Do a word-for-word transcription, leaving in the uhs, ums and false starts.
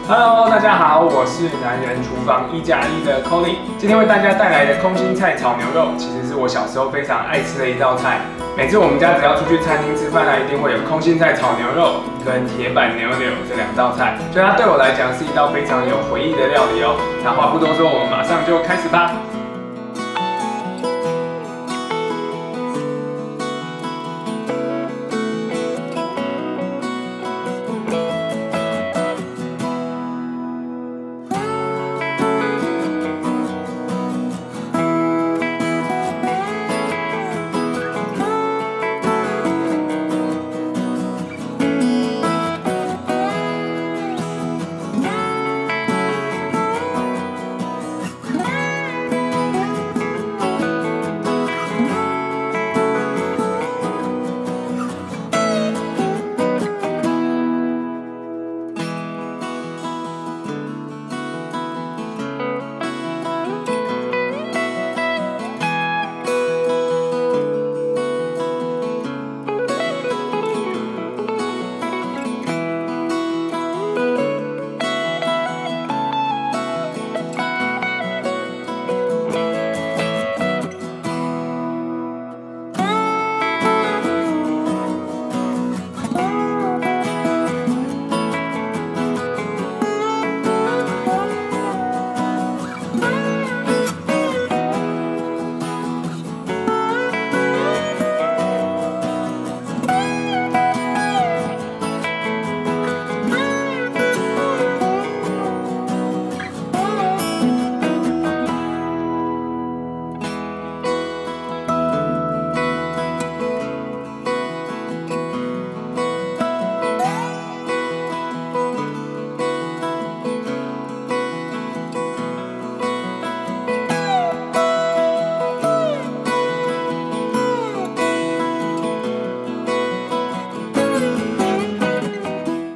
Hello， 大家好，我是男人厨房一加一的 Colin。今天为大家带来的空心菜炒牛肉，其实是我小时候非常爱吃的一道菜。每次我们家只要出去餐厅吃饭啊，一定会有空心菜炒牛肉跟铁板牛柳这两道菜，所以它对我来讲是一道非常有回忆的料理哦。那话不多说，我们马上就开始吧。